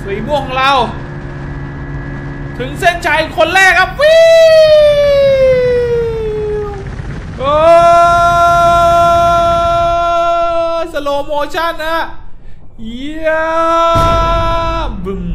สีม่วงของเราถึงเส้นชัยคนแรกครับวิวสโลโมชั่นนะเยี่ยมบึ้ม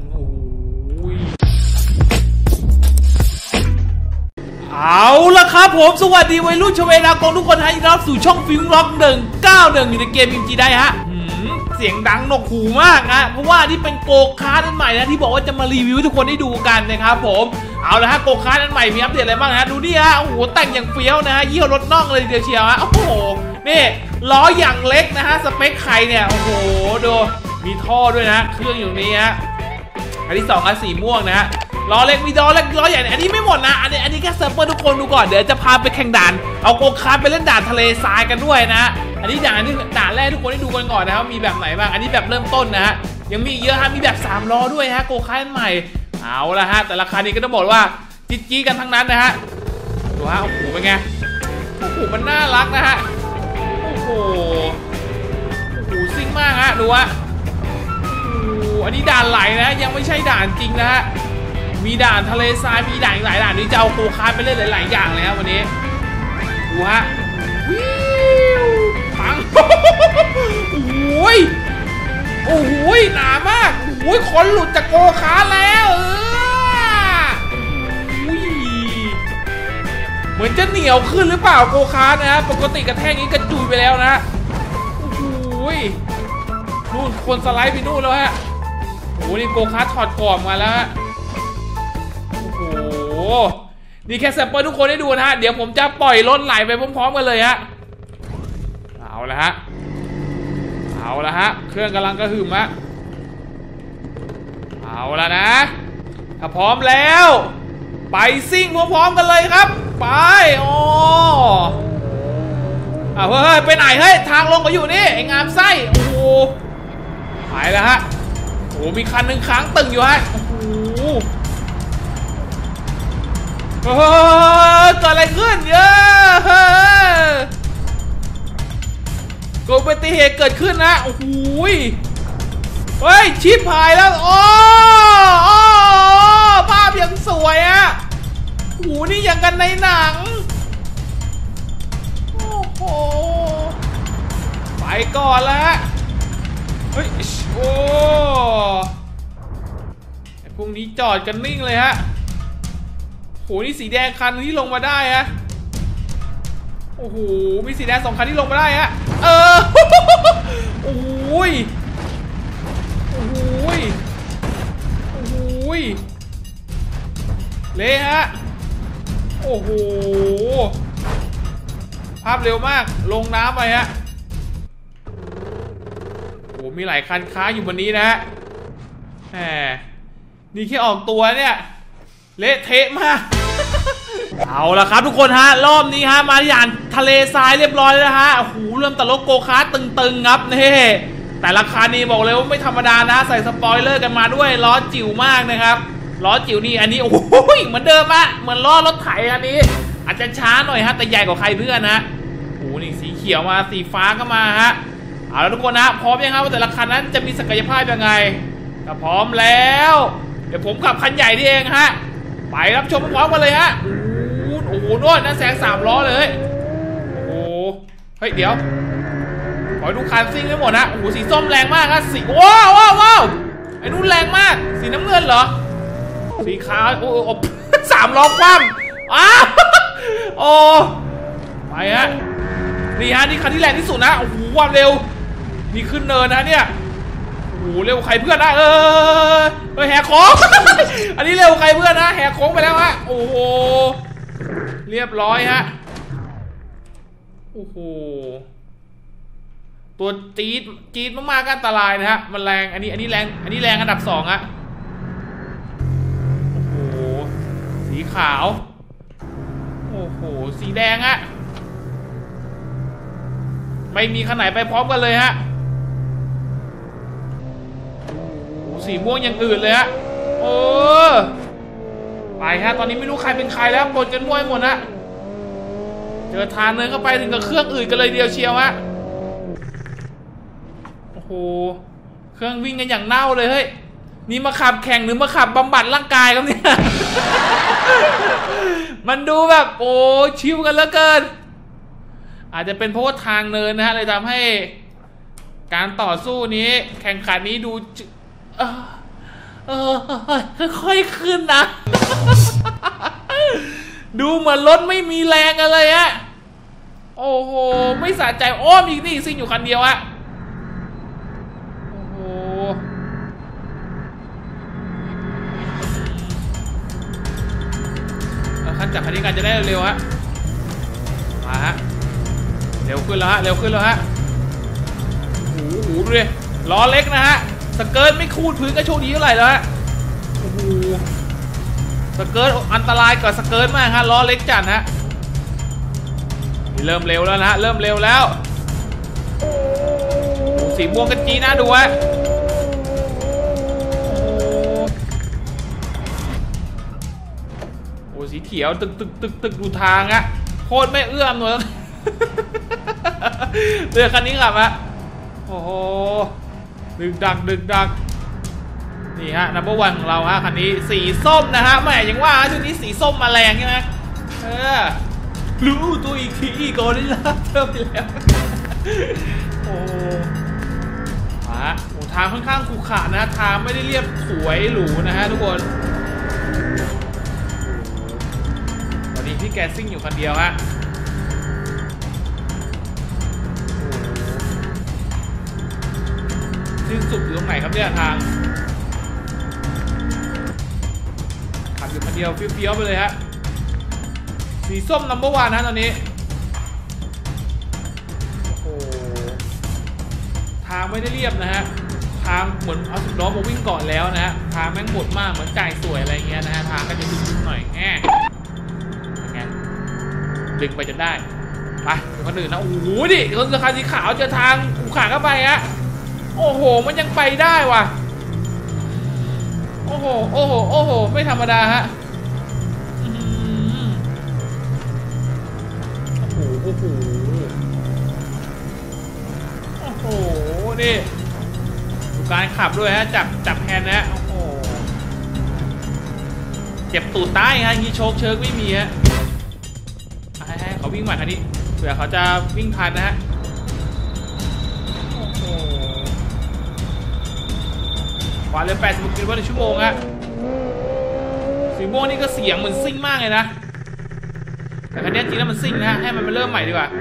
เอาละครับผมสวัสดีวัยรุ่นชเวดากองทุกคนฮะยินดีต้อนรับสู่ช่องฟิล์มล็อก191อยู่ในเกมยิมจีได้ฮะเสียงดังหนวกหูมากนะเพราะว่านี่เป็นโกคาร์ทอันใหม่นะที่บอกว่าจะมารีวิวทุกคนได้ดูกันนะครับผมเอาละฮะโกคาร์ทอันใหม่มีอัปเดตอะไรบ้างนะดูนี่ฮะโอ้โหแต่งอย่างเฟี้ยวนะฮะเยี่ยวรถน่องเลยเดียวเชียวฮะโอ้โหนี่ล้ออย่างเล็กนะฮะสเปคใครเนี่ยโอ้โหดูมีท่อด้วยนะเครื่องอยู่นี้ฮะอันที่2อันสีม่วงนะฮะล้อเล็กมีล้อเล็กล้อใหญ่อันนี้ไม่หมดนะอันนี้แค่เซิร์ฟเวอร์ทุกคนดูก่อนเดี๋ยวจะพาไปแข่งด่านเอาโกคาร์ทไปเล่นด่านทะเลทรายกันด้วยนะอันนี้ด่านแรกทุกคนได้ดูกันก่อนนะครับมีแบบไหนบ้างอันนี้แบบเริ่มต้นนะฮะยังมีเยอะฮะมีแบบ3ล้อด้วยฮะโกคาร์ทใหม่เอาละฮะแต่ราคานี้ก็ต้องบอกว่าจี๊ดกันทั้งนั้นนะฮะดูฮะโอ้โหเป็นไงโอ้โหมันน่ารักนะฮะโอ้โหซิ่งมากฮะดูฮะโอ้โหอันนี้ด่านไหลนะยังไม่ใช่ด่านจริงนะฮะมีด่านทะเลทรายมีด่านหลายด่านนี้จะเอาโกคาร์ทไปเล่นหลายอย่างเลยครับวันนี้ดูฮะวิวปังโอ้ยโอ้โหหนามากโอ้ยขนหลุดจากโกคาร์ทแล้วเหมือนจะเหนียวขึ้นหรือเปล่าโกคาร์ทนะฮะปกติกระแทกนี้กระจุยไปแล้วนะโอ้โหนู่นคนสไลด์ไปนู่นแล้วฮะโอ้โหนี่โกคาร์ทถอดกรอบมาแล้วโอ้โหนี่แค่แซมเปิลทุกคนได้ดูนะฮะเดี๋ยวผมจะปล่อยรถไหลไปพร้อมๆกันเลยฮะเอาละฮะเครื่องกำลังกระหึ่มฮะเอาละนะถ้าพร้อมแล้วไปซิ่งพร้อมๆกันเลยครับไปอ๋อเฮ้ยไปไหนเฮ้ยทางลงก็อยู่นี่ไอ้งามไส้โอ้โหไปแล้วฮะโอ้มีคันหนึ่งค้างตึงอยู่ฮะโอ้โหเกิดอะไรขึ้นเยอะอุบัติเหตุเกิดขึ้นนะโอ้โหเฮ้ยชิปหายแล้วโอ้ภาพยังสวยอะโอ้โหนี่อย่างกันในหนังโอ้โหไปก่อนแล้วเฮ้ยโอ้ไอ้พวกนี้จอดกันนิ่งเลยฮะโหนี่สีแดงคันที่ลงมาได้ฮะโอ้โหมีสีแดง2คันที่ลงมาได้ฮะโอ้ยเละฮะโอ้โหภาพเร็วมากลงน้ำไปฮะโอ้มีหลายคันค้าอยู่บนนี้นะฮะแหมนี่แค่ออกตัวเนี่ยเละเทะมากเอาละครับทุกคนฮะรอบนี้ฮะมาที่ด่านทะเลทรายเรียบร้อยแล้วฮะโอ้โหเริ่มตลกโกคาร์ทตึงๆครับนี่แต่ราคานี้บอกเลยว่าไม่ธรรมดานะใส่สปอยเลอร์กันมาด้วยล้อจิ๋วมากนะครับล้อจิ๋วนี่อันนี้โอ้โหเหมือนเดิมอะเหมือนล้อรถไถอันนี้อาจจะช้าหน่อยฮะแต่ใหญ่กว่าใครเพื่อนนะโอ้โหนี่สีเขียวมาสีฟ้าก็มาฮะเอาละทุกคนนะพร้อมยังครับว่าแต่ละคันนั้นจะมีศักยภาพยังไงถ้าพร้อมแล้วเดี๋ยวผมขับคันใหญ่นี่เองฮะไปรับชมพร้อมกันเลยฮะโอ้โหโน่นนั่นแสง3ล้อเลยโอ้เฮ้ยเดี๋ยวขอดูคันซิ่งให้หมดนะโอ้โหสีส้มแรงมากครับสีว้าวไอ้นู่นแรงมากสีน้ำเงินเหรอสีขาวโอ้3ล้อคว่ำโอ้ไปฮะนี่ฮะนี่คันที่แรงที่สุดนะโอ้โหความเร็วนี่ขึ้นเนินนะเนี่ยโอ้โหเร็วใครเพื่อนนะแหกโค้งอันนี้เร็วใครเพื่อนนะแหกโค้งไปแล้วฮะโอ้โหเรียบร้อยฮะโอ้โหตัวจี๊ดมากๆก็อันตรายนะฮะมันแรงอันนี้แรงอันดับ2ฮะโอ้โหสีขาวโอ้โหสีแดงฮะไม่มีคันไหนไปพร้อมกันเลยฮะสีม่วงอย่างอื่นเลยฮะไปฮะตอนนี้ไม่รู้ใครเป็นใครแล้วปนกันมั่วหมดนะเจอทานเนินเข้าไปถึงกับเครื่องอื่นกันเลยเดียวเชียวฮะโอ้โหเครื่องวิ่งกันอย่างเน่าเลยเฮ้ยนี่มาขับแข่งหรือมาขับบำบัดร่างกายครับเนี่ย มันดูแบบโอ้ชิวกันเหลือเกินอาจจะเป็นเพราะว่าทางเนินนะฮะเลยทำให้การต่อสู้นี้แข่งขันนี้ดูค่อยๆขึ้นนะ ดูเหมือนรถไม่มีแรงกันเลยอะโอ้โหไม่สะใจอ้อมอีกนี่ซิ่งอยู่คันเดียวอะโอ้โหขั้นจากคันนี้กันจะได้เร็วฮะมาฮะเร็วขึ้นแล้วฮะเร็วขึ้นแล้วฮะโอ้โหดูดิล้อเล็กนะฮะสเกิร์ตไม่คูดพื้นก็โชคดีเท่าไหร่แล้วฮะโอ้โหสเกิร์ตอันตรายกว่าสเกิร์ตมากฮะล้อเล็กจัดฮะเริ่มเร็วแล้วนะฮะเริ่มเร็วแล้วสีม่วงกันจีนะดูฮะโอ้สีเขียวตึกดูทางอะโคตรไม่เอื้อมหน่อยเรือคันนี้ขับฮะโอ้โหดึกดักนี่ฮะนัมเบอร์วันของเราฮะคันนี้สีส้มนะฮะแหมยังว่าชุดนี้สีส้มมาแรงใช่ไหมรู้ตัวอีกทีก่อนได้รับเพิ่มไปแล้วโอ้ฮะโอ้ทางค่อนข้างขรุขระนะทางไม่ได้เรียบสวยหรูนะฮะทุกคนตอนนี้พี่แกซิ่งอยู่คนเดียวฮะสิ้นสุดอยู่ตรงไหนครับเนี่ยทางขับอยู่คนเดียวเฟี้ยวๆไปเลยฮะสีส้มนัมเบอร์วันนะตอนนี้โอ้ทางไม่ได้เรียบนะฮะทางเหมือนเอา10 ล้อมาวิ่งก่อนแล้วนะฮะทางแม่งหมดมากเหมือนจ่ายสวยอะไรเงี้ยนะฮะทางก็จะดึงหน่อยแง่ดึงไปจนได้ไปคนอื่นนะโอ้โหดิคนเสื้อสีขาวเจอทางขรุขระเข้าไปฮะโอ้โหมันยังไปได้ว่ะโอ้โหไม่ธรรมดาฮะโอ้โหนี่ดูการขับด้วยฮะจับแฮนด์นะโอ้โหเจ็บตูดใต้ฮะงี้โชคเชิงไม่มีฮะให้เขาวิ่งใหม่คันนี้เผื่อเขาจะวิ่งทันนะฮะโอ้โหความเร็ว80 กิโลเมตรต่อชั่วโมงฮะสีม่วงนี่ก็เสียงเหมือนซิ่งมากเลยนะแต่คันนี้จริงแล้วมันซิ่งนะให้มันมาเริ่มใหม่ดีกว่า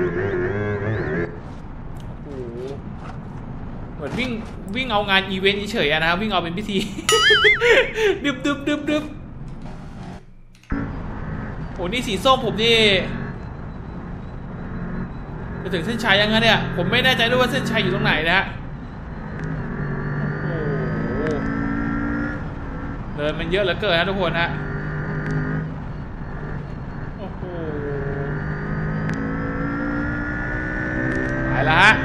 เหมือนวิ่งเอางานอีเวนต์เฉยๆนะครับวิ่งเอาเป็นพิธี ดึบโอ้นี่สีส้มผมนี่จะถึงเส้นชัยยังไงเนี่ยผมไม่แน่ใจด้วยว่าเส้นชัยอยู่ตรงไหนนะฮะโอ้โหเดินมันเยอะเหลือเกินนะทุกคนฮะไปแล้วฮะ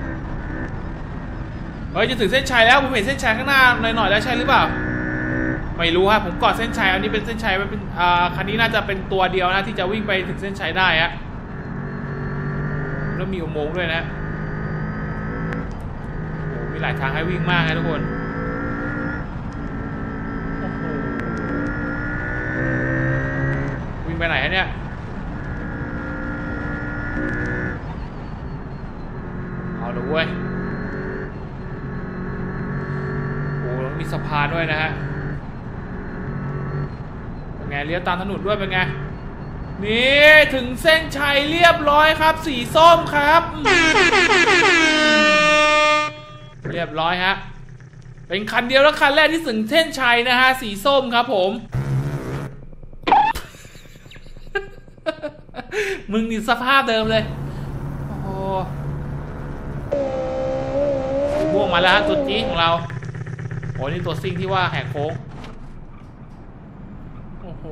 เฮ้ยจะถึงเส้นชัยแล้วผมเห็นเส้นชัยข้างหน้าหน่อยๆแล้วใช่หรือเปล่าไม่รู้ฮะผมกอดเส้นชัยอันนี้เป็นเส้นชัยเป็นคันนี้น่าจะเป็นตัวเดียวนะที่จะวิ่งไปถึงเส้นชัยได้ฮะแล้วมีอุโมงค์ด้วยนะโอ้มีหลายทางให้วิ่งมากนะทุกคนวิ่งไปไหนฮะเนี่ยเอาละเว้ยโอ้แล้วมีสะพานด้วยนะฮะเป็นไงเลี้ยวตามถนนด้วยเป็นไงนี่ถึงเส้นชัยเรียบร้อยครับสีส้มครับเรียบร้อยฮะเป็นคันเดียวและคันแรกที่ถึงเส้นชัยนะฮะสีส้มครับผมมึงนี่สภาพเดิมเลยโอ้โหม่วงมาแล้วฮะตัวจี๊ดของเราโอ้นี่ตัวซิ่งที่ว่าแหกโค้งโอ้โห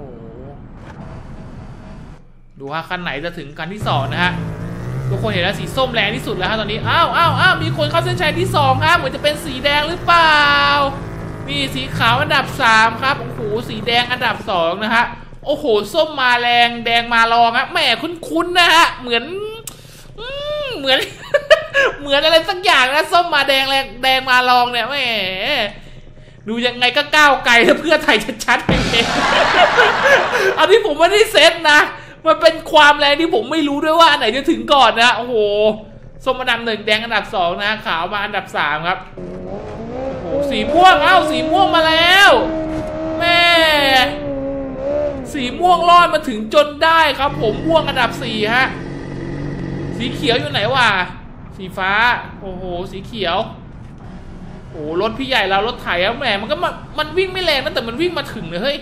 ดูฮะคันไหนจะถึงคันที่2นะฮะทุกคนเห็นแล้วสีส้มแรงที่สุดแล้วฮะตอนนี้อ้าวมีคนเข้าเส้นชัยที่2ครับเหมือนจะเป็นสีแดงหรือเปล่านี่สีขาวอันดับ3ครับโอ้โหสีแดงอันดับ2นะฮะโอ้โหส้มมาแรงแดงมารองครับแหมคุ้นๆนะฮะเหมือน เหมือนอะไรสักอย่างนะส้มมาแดงมาลองเนี่ยแหมดูยังไงก็ก้าวไกลแล้วเพื่อไทยชัดๆเองอันนี้ผมไม่ได้เซตนะมันเป็นความแรงที่ผมไม่รู้ด้วยว่าอันไหนจะถึงก่อนนะโอ้โหส้มอันดับ1แดงอันดับ2นะขาวมาอันดับ3ครับโอ้โหสีม่วงสีม่วงมาแล้วแม่สีม่วงรอดมาถึงจนได้ครับผมม่วงอันดับ4ฮะสีเขียวอยู่ไหนวะสีฟ้าโอ้โหสีเขียวโอ้รถพี่ใหญ่เรารถไถอะแหมมันวิ่งไม่แรงนะแต่มันวิ่งมาถึงเลยเฮ้ย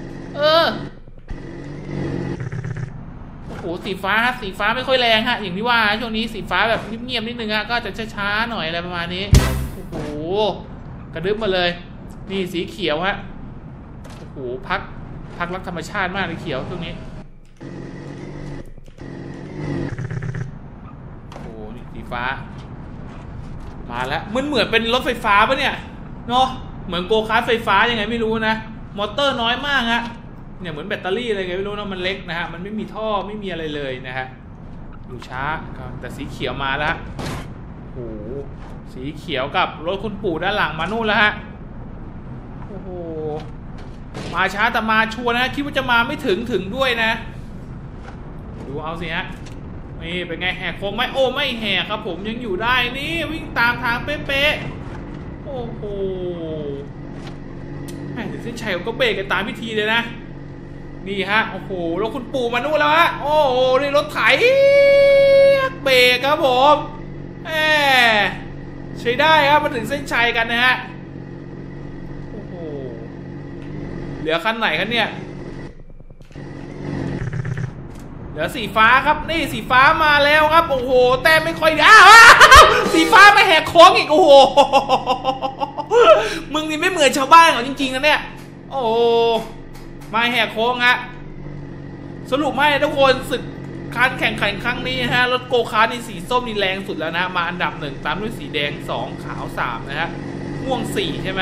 โอ้โหสีฟ้าไม่ค่อยแรงฮะอย่างที่ว่าช่วงนี้สีฟ้าแบบเงียบๆนิดนึงฮะก็จะช้าๆหน่อยอะไรประมาณนี้โอ้โหกระดึ๊บมาเลยนี่สีเขียวฮะโอ้โหพักรักธรรมชาติมากเลยเขียวช่วงนี้โอ้โหนี่สีฟ้ามาแล้วเหมือนเป็นรถไฟฟ้าปะเนี่ยเนาะเหมือนโกคาร์ทไฟฟ้ายังไงไม่รู้นะมอเตอร์น้อยมากฮะเนี่ยเหมือนแบตเตอรี่อะไรไงไม่รู้นะมันเล็กนะฮะมันไม่มีท่อไม่มีอะไรเลยนะฮะดูช้าแต่สีเขียวมาแล้วโอ้โหสีเขียวกับรถคุณปู่ด้านหลังมานู่นแล้วฮะโอ้โหมาช้าแต่มาชัวร์นะคิดว่าจะมาไม่ถึงด้วยนะดูเอาสิฮะนี่เป็นไงแหกโค้งไหมโอ้ไม่แหกครับผมยังอยู่ได้นี่วิ่งตามทางเป๊ะๆโอ้โหแม่ถึงเส้นชัยก็เบรกกันตามพิธีเลยนะนี่ฮะโอ้โหแล้วคุณปู่มานู่นแล้วฮะโอ้โหนี่รถไถเบรกครับผมแหมใช้ได้ครับมาถึงเส้นชัยกันนะฮะโอ้โหเหลือคันไหนกันเนี่ยเหลือสีฟ้าครับนี่สีฟ้ามาแล้วครับโอ้โหแต่ไม่ค่อยสีฟ้าไม่แหกโค้งอีกโอ้โหมึงนี่ไม่เหมือนชาวบ้านเหรอจริงๆนะเนี่ยโอ้มาแหกโค้งฮะสรุปไม่ทุกคนศึกการแข่งขันครั้งนี้ฮะรถโกคาร์ทนี่สีส้มนี่แรงสุดแล้วนะมาอันดับ1ตามด้วยสีแดง2ขาว3นะฮะม่วง4ใช่ไหม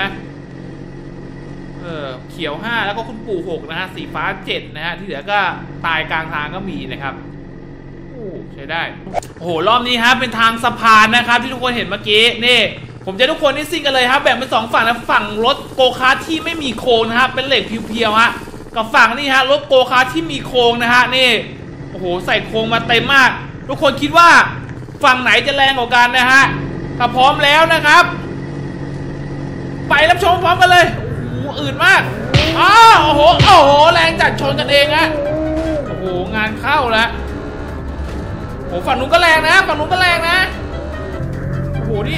เขียว5แล้วก็คุณปู่6นะฮะสีฟ้า7นะฮะที่เหลือก็ตายกลางทางก็มีนะครับโอ้ใช้ได้โอ้โหรอบนี้ฮะเป็นทางสะพานนะครับที่ทุกคนเห็นเมื่อกี้นี่ผมจะทุกคนนี่ซิ่งกันเลยครับแบ่งเป็น2ฝั่งนะฝั่งรถโกคาร์ทที่ไม่มีโค้งนะครับเป็นเหล็กเพียวๆฮะกับฝั่งนี่ฮะรถโกคาร์ทที่มีโค้งนะฮะนี่โอ้โหใส่โค้งมาเต็มมากทุกคนคิดว่าฝั่งไหนจะแรงกว่ากันนะฮะถ้าพร้อมแล้วนะครับไปรับชมพร้อมกันเลยอื่นมากโอ้โหแรงจัดชนกันเองฮะโอ้โหงานเข้าแล้วโอ้ฝั่งนู้นก็แรงนะฝั่งนู้นก็แรงนะโอ้โหนี่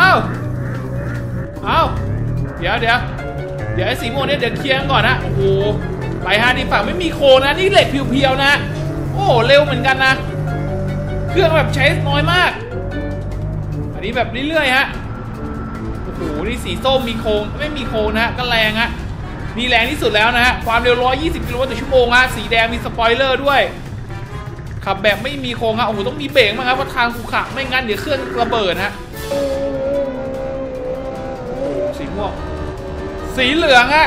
เดี๋ยวไอ้สีม่วงเนี่ยเดี๋ยวเคลียร์ก่อนนะโอ้โหไปฮะนี่ฝั่งไม่มีโคนะนี่เหล็กเพียวๆนะโอ้เร็วเหมือนกันนะเครื่องแบบใช้น้อยมากอันนี้แบบเรื่อยๆฮะโอ้โหนี่สีส้มมีโค้งไม่มีโค้งนะก็แรงฮะนี่แรงที่สุดแล้วนะฮะความเร็ว120 กิโลเมตรต่อชั่วโมงฮะสีแดงมีสปอยเลอร์ด้วยขับแบบไม่มีโค้งฮะโอ้โหต้องมีเบรกมั้งครับเพราะทางขรุขระไม่งั้นเดี๋ยวเครื่องระเบิดฮะสีม่วงสีเหลืองฮะ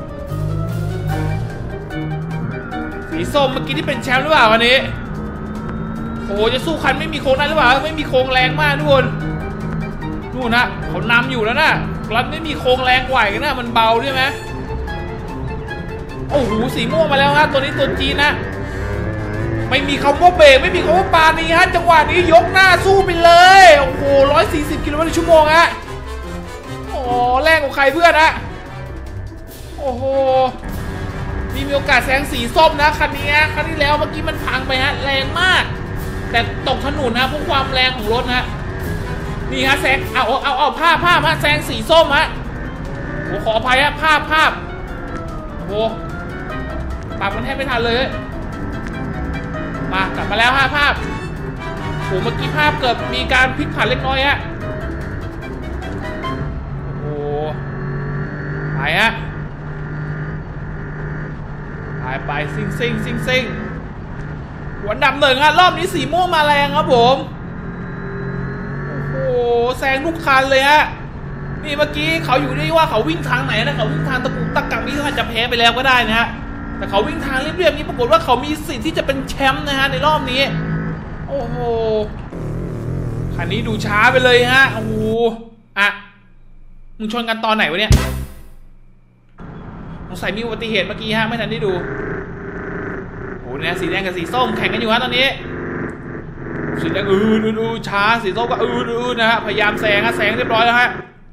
สีส้มเมื่อกี้ที่เป็นแชมป์หรือเปล่าวันนี้โอ้โหจะสู้คันไม่มีโค้งได้หรือเปล่าไม่มีโค้งแรงมากทุกคนนู่นนะเขานำอยู่แล้วนะรันไม่มีโค้งแรงกว่ากันนะมันเบาใช่ไหมโอ้โหสีม่วงมาแล้วฮะตัวนี้ตัวจีนนะไม่มีคำว่าเบรกไม่มีคำว่าปานีฮะจังหวะนี้ยกหน้าสู้ไปเลยโอ้โห140 กิโลเมตรต่อชั่วโมงฮะโอ้แรงกว่าใครเพื่อนฮะโอ้โหมีโอกาสแซงสีส้มนะคันนี้ครั้งที่แล้วเมื่อกี้มันพังไปฮะแรงมากแต่ตกถนนนะเพราะความแรงของรถฮะนี่ฮะแซงเอาภาพฮะแซงสีส้มฮะโอ้ขออภัยฮะภาพโอ้โหปากมันแทบไม่ทันเลยมากลับมาแล้วฮะภาพโอ้เมื่อกี้ภาพเกิดมีการพลิกผันเล็กน้อยฮะโอ้ไปฮะไปซิ่งวันดับ1ฮะรอบนี้สีม่วงมาแรงครับผมโอ้โหแซงทุกคันเลยฮะนี่เมื่อกี้เขาอยู่ที่ว่าเขาวิ่งทางไหนนะเขาวิ่งทางตะกุกตะกักนี้เขาอาจจะแพ้ไปแล้วก็ได้นะฮะแต่เขาวิ่งทางเรียบๆนี้ปรากฏว่าเขามีสิทธิ์ที่จะเป็นแชมป์นะฮะในรอบนี้โอ้โหคันนี้ดูช้าไปเลยฮะโอ้โหมึงชนกันตอนไหนวะเนี่ยสงสัยมีอุบัติเหตุเมื่อกี้ฮะไม่ทันได้ดูโอ้เนี่ยสีแดงกับสีส้มแข่งกันอยู่ฮะตอนนี้สีแดงช้าสีส้มก็นะฮะพยายามแซงแซงเรียบร้อยแล้วฮะ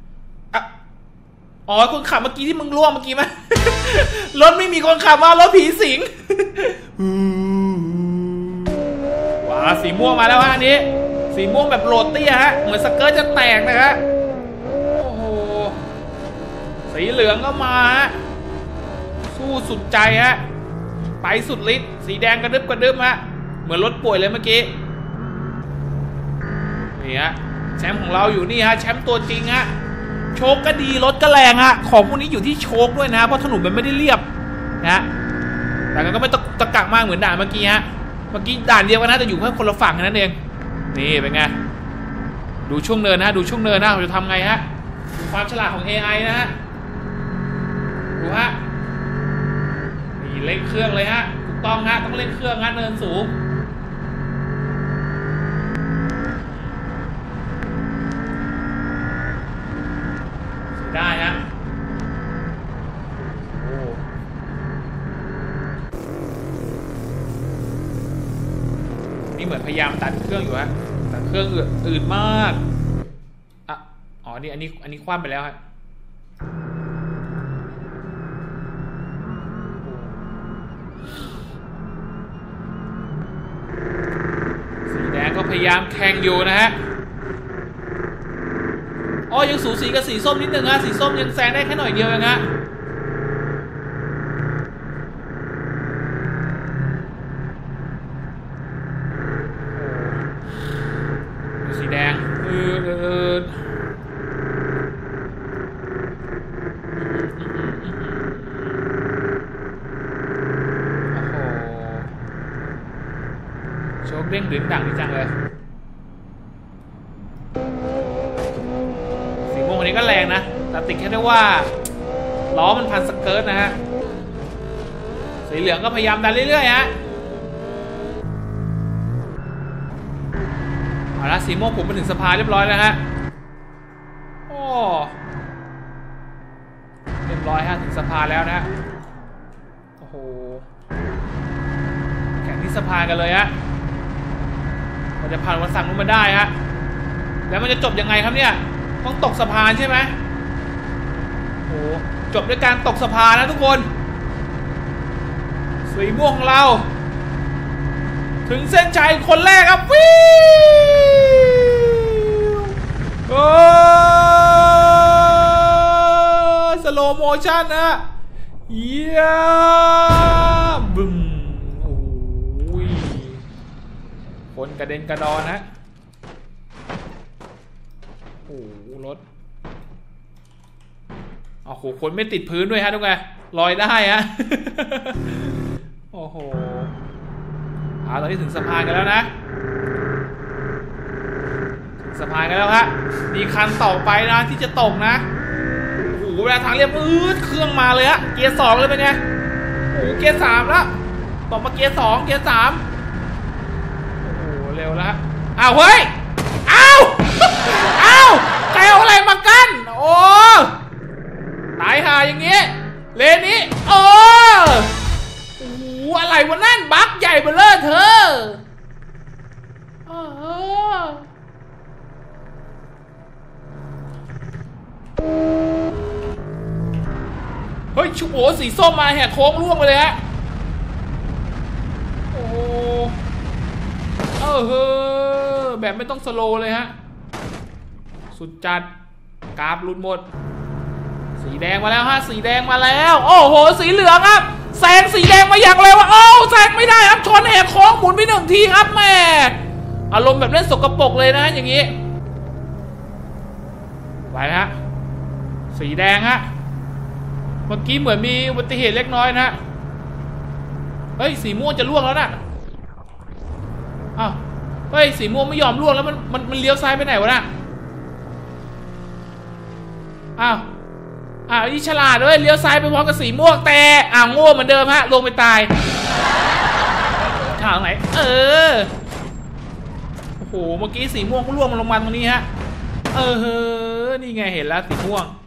อ๋อคนขับเมื่อกี้ที่มึงล่วงเมื่อกี้ไหม รถไม่มีคนขับมารถผีสิง ว้าสีม่วงมาแล้วฮะอันนี้สีม่วงแบบโหลดเตี้ยฮะเหมือนสเกิร์ตจะแตกนะฮะโอ้โหสีเหลืองก็มาฮะสู้สุดใจฮะไปสุดฤทธิ์สีแดงกระดึบฮะเหมือนรถป่วยเลยเมื่อกี้นี่ฮะแชมป์ของเราอยู่นี่ฮะแชมป์ตัวจริงฮะโชคก็ดีรถก็แรงฮะของพวกนี้อยู่ที่โชคด้วยนะเพราะถนนมันไม่ได้เรียบนะแต่ก็ไม่ตะกักมากเหมือนด่านเมื่อกี้ฮะเมื่อกี้ด่านเดียวกันนะแต่อยู่แค่คนละฝั่งนั่นเองนี่เป็นไงดูช่วงเนินนะดูช่วงเนินนะเราจะทำไงฮะความฉลาดของ AI นะฮะดูฮะนี่เร่งเครื่องเลยฮะถูกต้องฮะต้องเร่งเครื่องฮะเนินสูงได้ฮะโอ้นี่เหมือนพยายามตัดเครื่องอยู่ฮะตัดเครื่องอืดมากอ่ะอ๋อนี่อันนี้คว่ำไปแล้วฮะสีแดงก็พยายามแข่งอยู่นะฮะอ๋อยังสูสีกับสีส้มนิดนึงฮะสีส้มยังแซงได้แค่หน่อยเดียวเองฮะสีแดงโอ้โหโชคเด้งดึงดังดีจังเลยวันนี้ก็แรงนะแต่ติดแค่ได้ว่าล้อมันพันสเกิร์ตนะฮะสีเหลืองก็พยายามดันเรื่อยๆฮะเอาละสีม่วงผมมาถึงสะพานเรียบร้อยแล้วฮะโอ้เรียบร้อยฮะถึงสะพานแล้วนะโอ้โหแข่งที่สะพานกันเลยฮะมันจะผ่านวันสั่งนู้นมาได้ฮะแล้วมันจะจบยังไงครับเนี่ยต้องตกสะพานใช่ไหมโอ้จบด้วยการตกสะพานนะทุกคนสีม่วงของเราถึงเส้นชัยคนแรกครับวิวสโลโมชั่นนะเยี่ยมบึ้มโอ้ยคนกระเด็นกระดอนนะโอ้รถโอ้โหคนไม่ติดพื้นด้วยฮะทุกคนลอยได้ฮะ โอ้โหตอนนี้ถึงสะพานกันแล้วนะถึงสะพานกันแล้วฮะมีคันต่อไปนะที่จะตกนะโอ้โหเวลาทางเรียบเครื่องมาเลยฮะเกียร์ 2เลยเป็นไงโอ้โหเกียร์ 3แล้วต่อมาเกียร์ 2เกียร์ 3โอ้โหเร็วแล้วอ้าวเฮ้ยอ้าวใครเอาอะไรมากั้นโอ้ตายห่าอย่างงี้เลนนี้โอ้โหอะไรวะนั่นบั๊กใหญ่เบ้อเร่อเธอเฮ้ยชุบโอ้สีส้มมาแหกโค้งล่วงไปเลยฮะโอ้แบบไม่ต้องสโลว์เลยฮะสุดจัดกราฟหลุดหมดสีแดงมาแล้วฮะสีแดงมาแล้วโอ้โหสีเหลืองครับแซงสีแดงมาอย่างไรวะแซงไม่ได้ครับชนแหกโค้งหมุนไป1 ทีครับแม่อารมณ์แบบเล่นสกปรกเลยนะอย่างนี้ไปฮะสีแดงฮะเมื่อกี้เหมือนมีอุบัติเหตุเล็กน้อยนะเฮ้ยสีม่วงจะล่วงแล้วนะอ้าวเฮ้ยสีม่วงไม่ยอมล่วงแล้วมันเลี้ยวซ้ายไปไหนวะน่ะอ้าวนี่ฉลาดด้วยเลี้ยวซ้ายไปพร้อมกับสีม่วงแต่โง่เหมือนเดิมฮะลงไปตายทางไหนโอ้โหเมื่อกี้สีม่วงก็ล่วงมาลงมาตรงนี้ฮะนี่ไงเห็นแล้วสีม่วง